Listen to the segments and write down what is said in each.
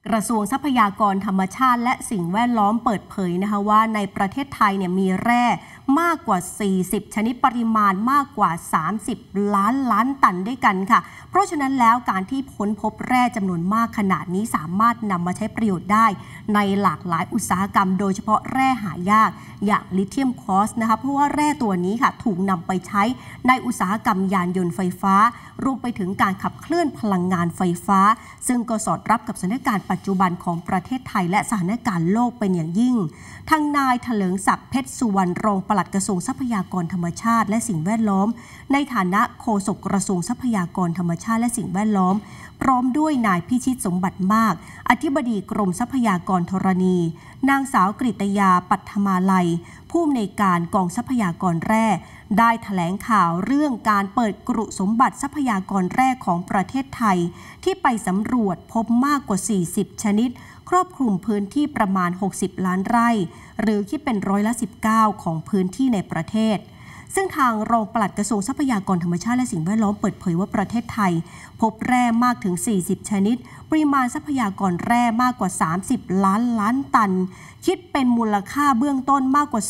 กระทรวงทรัพยากรธรรมชาติและสิ่งแวดล้อมเปิดเผยนะคะว่าในประเทศไทยมีแร่มากกว่า40ชนิดปริมาณมากกว่า30ล้านตันด้วยกันค่ะเพราะฉะนั้นแล้วการที่ค้นพบแร่จำนวนมากขนาดนี้สามารถนำมาใช้ประโยชน์ได้ในหลากหลายอุตสาหกรรมโดยเฉพาะแร่หายากอย่างลิเธียมคอสนะคะเพราะว่าแร่ตัวนี้ค่ะถูกนำไปใช้ในอุตสาหกรรมยานยนต์ไฟฟ้ารวมไปถึงการขับเคลื่อนพลังงานไฟฟ้าซึ่งก็สอดรับกับสถานการณ์ปัจจุบันของประเทศไทยและสถานการณ์โลกเป็นอย่างยิ่งทางนายเถลิงศักดิ์เพชรสุวรรณรองปลัดกระทรวงทรัพยากรธรรมชาติและสิ่งแวดล้อมในฐานะโฆษกกระทรวงทรัพยากรธรรมชาติและสิ่งแวดล้อมพร้อมด้วยนายพิชิตสมบัติมากอธิบดีกรมทรัพยากรธรณีนางสาวกฤตยาปัทมาลัยผู้อำนวยการกองทรัพยากรแร่ได้แถลงข่าวเรื่องการเปิดกรุสมบัติทรัพยากรแร่ของประเทศไทยที่ไปสำรวจพบมากกว่า40ชนิดครอบคลุมพื้นที่ประมาณ60ล้านไร่หรือคิดเป็น19%ของพื้นที่ในประเทศซึ่งทางรองปลัดกระทรวงทรัพยากรธรรมชาติและสิ่งแวดล้อมเปิดเผยว่าประเทศไทยพบแร่มากถึง40ชนิดปริมาณทรัพยากรแร่มากกว่า30ล้านตันคิดเป็นมูลค่าเบื้องต้นมากกว่า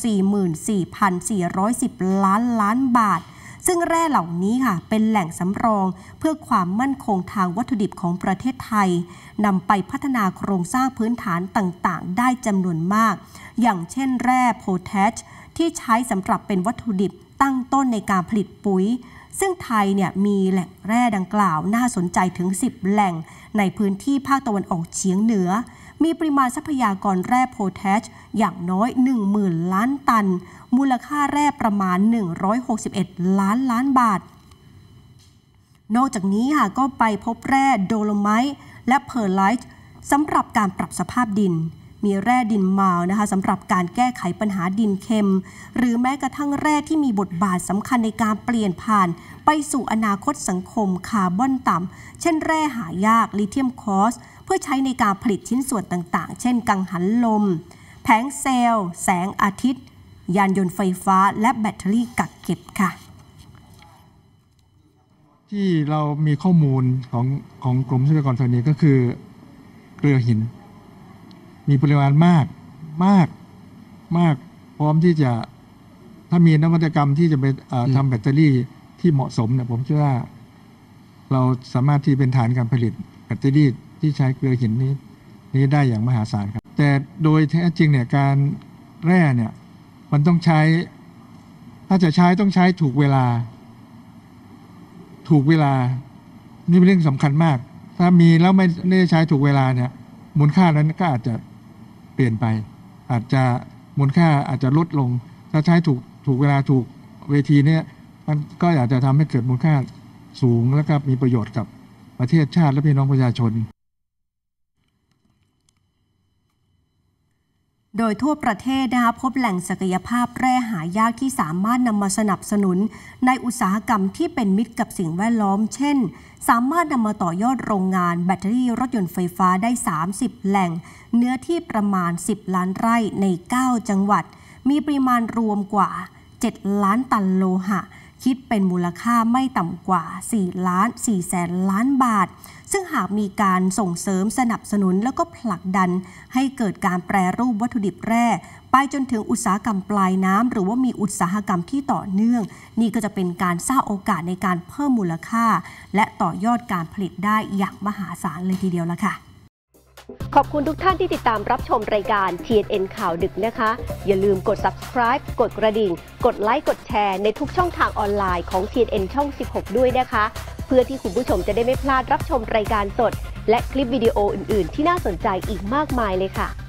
44,410 ล้านบาทซึ่งแร่เหล่านี้ค่ะเป็นแหล่งสำรองเพื่อความมั่นคงทางวัตถุดิบของประเทศไทยนำไปพัฒนาโครงสร้างพื้นฐานต่างๆได้จำนวนมากอย่างเช่นแร่โพแทสที่ใช้สำหรับเป็นวัตถุดิบตั้งต้นในการผลิตปุ๋ยซึ่งไทยมีแหล่งแร่ดังกล่าวน่าสนใจถึง10แหล่งในพื้นที่ภาคตะวันออกเฉียงเหนือมีปริมาณทรัพยากรแร่โพแทสอย่างน้อย 10,000 ล้านตันมูลค่าแร่ประมาณ161ล้านบาทนอกจากนี้ค่ะก็ไปพบแร่โดโลไมต์และเพอร์ไลท์สำหรับการปรับสภาพดินมีแร่ดินมาวนะคะสำหรับการแก้ไขปัญหาดินเค็มหรือแม้กระทั่งแร่ที่มีบทบาทสำคัญในการเปลี่ยนผ่านไปสู่อนาคตสังคมคาร์บอนต่ำเช่นแร่หายากลิเธียมคอสเพื่อใช้ในการผลิตชิ้นส่วนต่างๆเช่นกังหันลมแผงเซลล์แสงอาทิตย์ยานยนต์ไฟฟ้าและแบตเตอรี่กักเก็บค่ะที่เรามีข้อมูลของกรมทรัพยากรธรณีก็คือเกลือหินมีปริมาณมากพร้อมที่จะถ้ามีนวัตกรรมที่จะไปทำแบตเตอรี่ที่เหมาะสมเนี่ยผมเชื่อว่าเราสามารถที่เป็นฐานการผลิตแบตเตอรี่ที่ใช้เกลือหินนี้ได้อย่างมหาศาลครับแต่โดยแท้จริงเนี่ยการแร่เนี่ยมันต้องใช้ถ้าจะใช้ต้องใช้ถูกเวลานี่เป็นเรื่องสำคัญมากถ้ามีแล้วไม่ได้ใช้ถูกเวลาเนี่ยมูลค่านั้นก็อาจจะเปลี่ยนไปอาจจะมูลค่าอาจจะลดลงถ้าใช้ถูกเวลาถูกเวทีเนี่ยมันก็อาจจะทำให้เกิดมูลค่าสูงและก็มีประโยชน์กับประเทศชาติและพี่น้องประชาชนโดยทั่วประเทศนะคะพบแหล่งศักยภาพแร่หายากที่สามารถนำมาสนับสนุนในอุตสาหกรรมที่เป็นมิตรกับสิ่งแวดล้อมเช่นสามารถนำมาต่อยอดโรงงานแบตเตอรี่รถยนต์ไฟฟ้าได้30แหล่งเนื้อที่ประมาณ10ล้านไร่ใน9จังหวัดมีปริมาณรวมกว่า7ล้านตันโลหะคิดเป็นมูลค่าไม่ต่ำกว่า4 แสนล้านบาทซึ่งหากมีการส่งเสริมสนับสนุนแล้วก็ผลักดันให้เกิดการแปรรูปวัตถุดิบแร่ไปจนถึงอุตสาหกรรมปลายน้ำหรือว่ามีอุตสาหกรรมที่ต่อเนื่องนี่ก็จะเป็นการสร้างโอกาสในการเพิ่มมูลค่าและต่อยอดการผลิตได้อย่างมหาศาลเลยทีเดียวละค่ะขอบคุณทุกท่านที่ติดตามรับชมรายการ TNN ข่าวดึกนะคะอย่าลืมกด subscribe กดกระดิ่งกดไลค์กดแชร์ในทุกช่องทางออนไลน์ของ TNN ช่อง 16 ด้วยนะคะเพื่อที่คุณผู้ชมจะได้ไม่พลาดรับชมรายการสดและคลิปวิดีโออื่นๆที่น่าสนใจอีกมากมายเลยค่ะ